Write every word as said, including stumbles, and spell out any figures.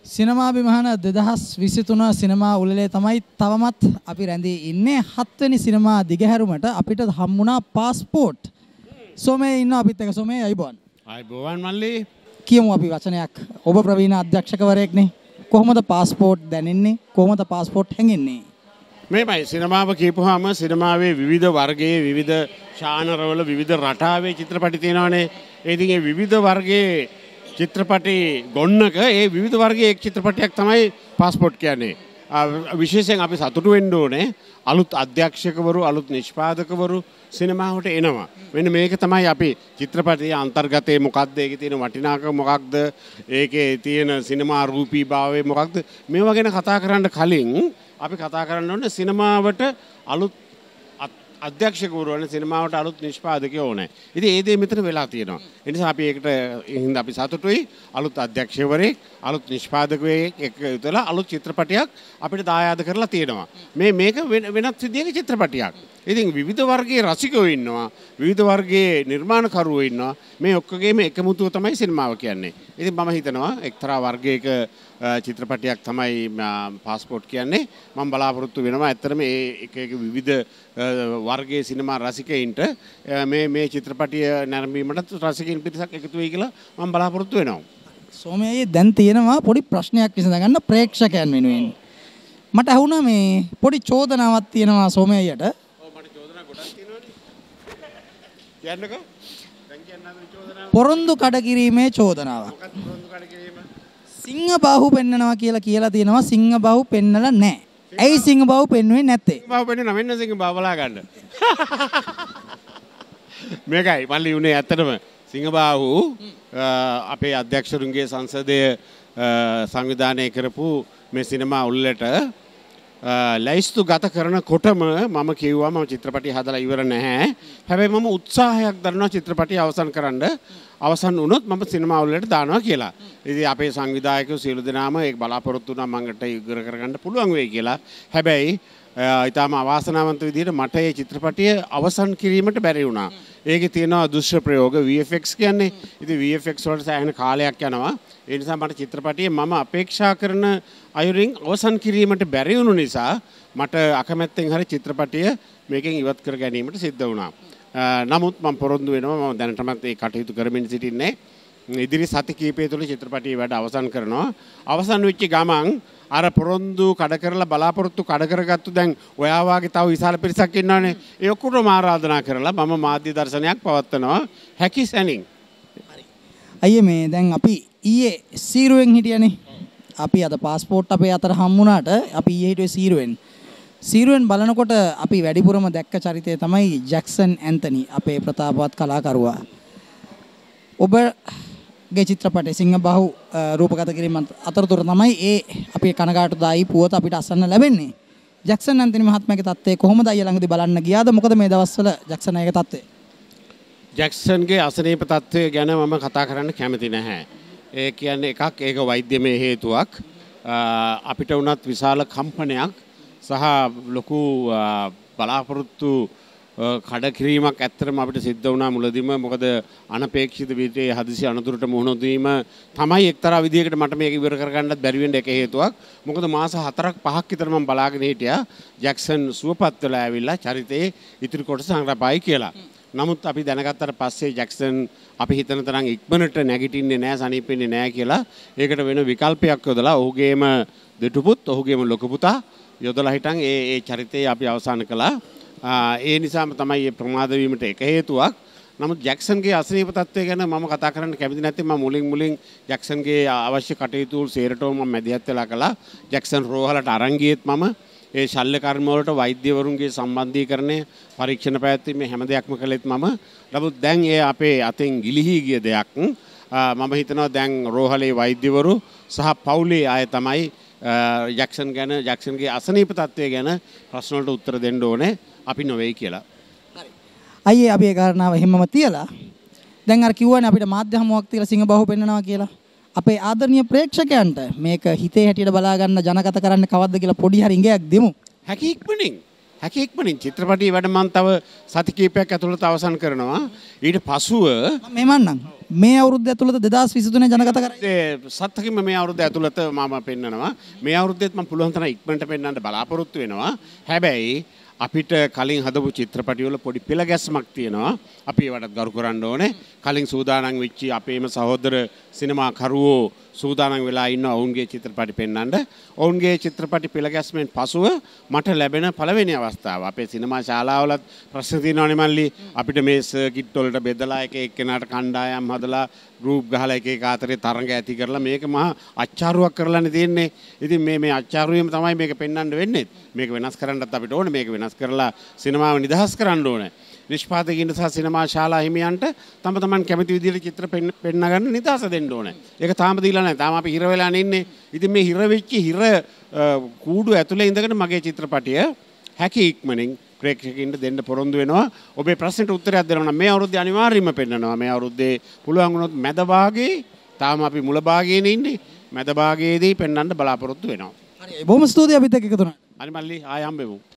සිනමා විමහන දෙදහස් විසිතුන සිනමා උළෙලේ තමයි තවමත් අපි රැඳී ඉන්නේ. හත්වෙනි සිනමා දිගහැරුමට අපිට හම්බුණා පාස්පෝර්ට්. සෝමේ ඉන්න අපිත් එක්ක. සෝමේ අයිබෝන්. අයිබෝන් මල්ලි. කියමු අපි වචනයක්. ඔබ ප්‍රවීණ අධ්‍යක්ෂකවරයෙක්නේ. කොහොමද පාස්පෝර්ට් දැනෙන්නේ? කොහොමද පාස්පෝර්ට් හැංගෙන්නේ? මේමයි සිනමාව කියපුවාම සිනමාවේ විවිධ වර්ගයේ විවිධ ශානරවල විවිධ රටාවේ චිත්‍රපටි තියෙනවානේ. ඒ ඉතින් ඒ විවිධ වර්ගයේ චිත්‍රපටි ගොන්නක ඒ විවිධ වර්ගයේ එක් චිත්‍රපටයක් තමයි පාස්පෝර්ට් කියන්නේ. විශේෂයෙන් අපි සතුටු වෙන්න ඕනේ අලුත් අධ්‍යක්ෂකවරු අලුත් නිෂ්පාදකවරු සිනමාවට එනවා. මෙන්න මේක තමයි අපි චිත්‍රපටයේ අන්තර්ගතයේ මොකක්ද, ඒකේ තියෙන වටිනාකම මොකක්ද, ඒකේ තියෙන සිනමා රූපීභාවය මොකක්ද, මේවා ගැන කතා කරන්න කලින් අපි කතා කරන්න ඕනේ සිනමාවට අලුත් අධ්‍යක්ෂකවරු වන සිනමාවට අලුත් නිෂ්පාදකයෝ ඕනේ. ඉතින් ඒ දේ මෙතන වෙලා තියෙනවා. ඒ නිසා අපි ඒකට හින්දා අපි සතුටුයි. අලුත් අධ්‍යක්ෂකවරයෙක්, අලුත් නිෂ්පාදකයෙක් එක්කලා අලුත් චිත්‍රපටයක් අපිට දායාද කරලා තියෙනවා. මේ මේක වෙනත් විදිහක චිත්‍රපටයක්. ඉතින් විවිධ වර්ගයේ රසිකයෝ ඉන්නවා, විවිධ වර්ගයේ නිර්මාණකරුවෝ ඉන්නවා. මේ ඔක්කොගේම එකමුතුව තමයි සිනමාව කියන්නේ. ඉතින් මම හිතනවා එක්තරා වර්ගයක චිත්‍රපටයක් තමයි පාස්පෝර්ට් කියන්නේ. මම බලාපොරොත්තු වෙනවා ඇත්තටම මේ එක එක විවිධ වර්ගයේ සිනමා රසිකයින්ට මේ මේ චිත්‍රපටිය නැරඹීමට රසිකයින් පිරිසක් එකතු වෙයි කියලා මම බලාපොරොත්තු වෙනවා. සෝමයේ දැන් තියෙනවා පොඩි ප්‍රශ්නයක් විසඳ ගන්න ප්‍රේක්ෂකයන් වෙනුවෙන්. මට අහුණා මේ පොඩි චෝදනාවක් තියෙනවා සෝමයයට. ඔව් මට චෝදනා ගොඩක් තියෙනවානේ. කියන්නකෝ. දැන් කියන්නද චෝදනාව? පොරොන්දු කඩ කිරීමේ චෝදනාවක්. මොකක්ද පොරොන්දු කඩ කිරීම? සිංහ බාහුව පෙන්නනවා කියලා කියලා තියෙනවා. සිංහ බාහුව පෙන්නලා නැහැ. ඇයි සිංහ බාහුව පෙන්වුවේ නැත්තේ? සිංහ බාහුව පෙන්වන්න මෙන්න සිංහ බාහුව බලා ගන්න. මේකයි මල්ලි උනේ ඇත්තටම සිංහ බාහුව අපේ අධ්‍යක්ෂරුන්ගේ සංසදයේ සංවිධානය කරපු මේ සිනමා උළෙලට ලයිස්තු ගත කරනකොටම මම කිව්වා මම චිත්‍රපටි හදලා ඉවර නැහැ. හැබැයි මම උත්සාහයක් දරනවා චිත්‍රපටි අවසන් කරන්න. අවසන් වුණොත් මම සිනමා උළෙලට දානවා කියලා. ඉතින් අපේ සංවිධායකයෝ සියලු දෙනාම ඒක බලාපොරොත්තු වුණා මඟට ඉවර කරගන්න පුළුවන් වෙයි කියලා. හැබැයි ඊටාම අවාසනාවන්ත විදිහට මට මේ චිත්‍රපටිය අවසන් කිරීමට බැරි වුණා. ඒකේ තියෙනවා දුෂ්‍ර ප්‍රයෝග V F X කියන්නේ. ඉතින් V F X වලට සෑහෙන කාලයක් යනවා. ඒ නිසා මට චිත්‍රපටිය මම අපේක්ෂා කරන අයුරින් අවසන් කිරීමට බැරි වුණු නිසා මට අකමැත්තෙන් හරි චිත්‍රපටිය මේකෙන් ඉවත් කර ගැනීමට සිද්ධ වුණා. නමුත් මම පොරොන්දු වෙනවා මම දැනටමත් ඒ කටයුතු කරමින් සිටින්නේ. ඉදිරි සති කිහිපය තුළ චිත්‍රපටියේ වැඩ අවසන් කරනවා. අවසන් වෙච්ච ගමන් අර පොරොන්දු කඩ කරලා බලාපොරොත්තු කඩ කරගත්තු දැන් ඔයා වාගේ තව විශාල පිරිසක් ඉන්නවනේ. ඒ ඔක්කොටම ආරාධනා කරලා මම මාධ්‍ය දර්ශනයක් පවත්වනවා හැකි සැනින්. අයියේ මේ දැන් අපි ඊයේ සීරුවෙන් හිටියනේ. අපි අද පාස්පෝර්ට් අපේ අතර හම්බුණාට අපි ඊයේ හිටියේ සීරුවෙන්. සීරුවෙන් බලනකොට අපි වැඩිපුරම දැක්ක චරිතය තමයි ජැක්සන් ඇන්තනි අපේ ප්‍රතාපවත් කලාකරුවා. ඔබගේ චිත්‍රපටයේ සිංහ බාහුව රූපගත කිරීම අතරතුර තමයි ඒ අපේ කනගාටුදායි පුවත අපිට අසන්න ලැබෙන්නේ. ජැක්සන් ඇන්තනි මහත්මයාගේ තත්ත්වය කොහොමද අයියා ළඟදී බලන්න ගියාද? මොකද මේ දවස්වල ජැක්සන් අයගේ තත්ත්වය? ජැක්සන්ගේ අසනීප තත්ත්වය ගැන මම කතා කරන්න කැමති නැහැ. ඒ කියන්නේ එකක් ඒක වෛද්‍යමය හේතුවක්. අපිට වුණත් විශාල කම්පනයක් සහ ලොකු බලාපොරොත්තු කඩ කිරීමක් ඇත්තටම අපිට සිද්ධ වුණා මුලදීම. මොකද අනපේක්ෂිත විදිහේ හදිසි අනතුරට මුහුණ දීම තමයි එක්තරා විදිහකට මට මේක ඉවර කරගන්නත් බැරි වෙන්න එක හේතුවක්. මොකද මාස හතරක් පහක් විතර මම බලාගෙන හිටියා ජැක්සන් සුවපත් වෙලා ඇවිල්ලා චරිතයේ ඉතිරි කොටස සංග්‍රහපයි කියලා. නමුත් අපි දැනගත්තට පස්සේ ජැක්සන් අපි හිතන තරම් ඉක්මනට නැගිටින්නේ නැහැ, සනීපෙන්නේ නැහැ කියලා ඒකට වෙන විකල්පයක් යොදලා ඔහුගේම දෙටුපුත් ඔහුගේම ලොකු පුතා යොදලා හිටන් ඒ ඒ චරිතය අපි අවසන් කළා. ඒ නිසාම තමයි මේ ප්‍රමාද වීමට එක හේතුවක්. නමුත් ජැක්සන්ගේ අසනීප තත්ත්වය ගැන මම කතා කරන්න කැමති නැත්තේ මම මුලින් මුලින් ජැක්සන්ගේ අවශ්‍ය කටයුතු සේරටම මම මැදිහත් වෙලා කළා. ජැක්සන් රෝහලට අරන් ගියෙත් මම ඒ ශල්‍ය කර්ම වලට වෛද්‍යවරුන්ගේ සම්බන්ධීකරණය පරීක්ෂණ පැවැත්වීමේ හැම දෙයක්ම කළෙත් මම. නමුත් දැන් ඒ අපේ අතෙන් ගිලිහි ගිය දෙයක්. මම හිතනවා දැන් රෝහලේ වෛද්‍යවරු සහ පවුලේ අය තමයි ජැක්සන් ගැන ජැක්සන්ගේ අසනීප තත්ත්වය ගැන ප්‍රශ්න වලට උත්තර දෙන්න ඕනේ. අපි නොවේයි කියලා. හරි. අයියේ අපි ඒ කාරණාව හැමම තියලා දැන් අර කිව්වනේ අපිට මාධ්‍ය හමුවක් තියලා සිංහ බාහුව පෙන්නනවා කියලා. අපේ ආදරණීය ප්‍රේක්ෂකයන්ට මේක හිතේ හැටියට බලා ගන්න ජනගත කරන්න කවද්ද කියලා පොඩි හරි ඉඟයක් දෙමු. හැකි ඉක්මනින් හැකි ඉක්මනින් චිත්‍රපටයේ වැඩ මම තව සති කිහිපයක් ඇතුළත අවසන් කරනවා. ඊට පසුව මෙමන්නම් මේ අවුරුද්ද ඇතුළත දෙදාස් විසිතුනේ ජනගත කරයි. ඒ සත්‍යකින්ම මේ අවුරුද්ද ඇතුළත මම පෙන්නනවා. මේ අවුරුද්දෙත් මම පුළුවන් තරම් ඉක්මනට පෙන්වන්න බලාපොරොත්තු වෙනවා. හැබැයි අපිට කලින් හදපු චිත්‍රපටිවල පොඩි පෙළ ගැස්මක් තියෙනවා. අපි ඒවටත් ගරු කරන්න ඕනේ. කලින් සූදානම් වෙච්ච අපේම සහෝදර සිනමා කරුවෝ සූදානම් වෙලා ඉන්න ඔවුන්ගේ චිත්‍රපටි පෙන්වන්න. ඔවුන්ගේ චිත්‍රපටි පෙළ ගැස්මෙන් පසුව මට ලැබෙන පළවෙනි අවස්ථාව. අපේ සිනමා ශාලාවලත් ප්‍රශ්න තියෙනවනේ මල්ලි. අපිට මේ සර්කිට් වලට බෙදලා එක එක්කෙනාට කණ්ඩායම් හදලා ගෲප් ගහලා එක එක අතරේ තරඟ ඇති කරලා මේක මහා අච්චාරුවක් කරලානේ තියෙන්නේ. ඉතින් මේ මේ අච්චාරුවෙම තමයි මේක පෙන්වන්න වෙන්නේ. මේක වෙනස් කරන්නත් අපිට ඕනේ. මේක වෙනස් කරලා සිනමාව නිදහස් කරන්න ඕනේ. නිෂ්පාදකයින් සහ සිනමා ශාලා හිමියන්ට තම තමන් කැමති විදිහට චිත්‍ර පෙන්න ගන්න නිදහස දෙන්න ඕනේ. ඒක තාම දීලා නැහැ. තාම අපි හිර වෙලා ඉන්නේ. ඉතින් මේ හිර වෙච්ච හිර කූඩු ඇතුලේ ඉඳගෙන මගේ චිත්‍රපටිය හැකි ඉක්මනින් ප්‍රේක්ෂකයින්ට දෙන්න පොරොන්දු වෙනවා. ඔබේ ප්‍රශ්නෙට උත්තරයක් දෙනවා නම් මේ අවුරුද්දේ අනිවාර්යයෙන්ම පෙන්නනවා. මේ අවුරුද්දේ පුළුවන් වුණොත් මැද භාගයේ තාම අපි මුල භාගයේනේ ඉන්නේ. මැද භාගයේදී පෙන්වන්න බලාපොරොත්තු වෙනවා. හරි. බොහොම ස්තුතියි අපිත් එක්ක එකතු වුණාට. හරි මල්ලි ආය හම්බෙමු.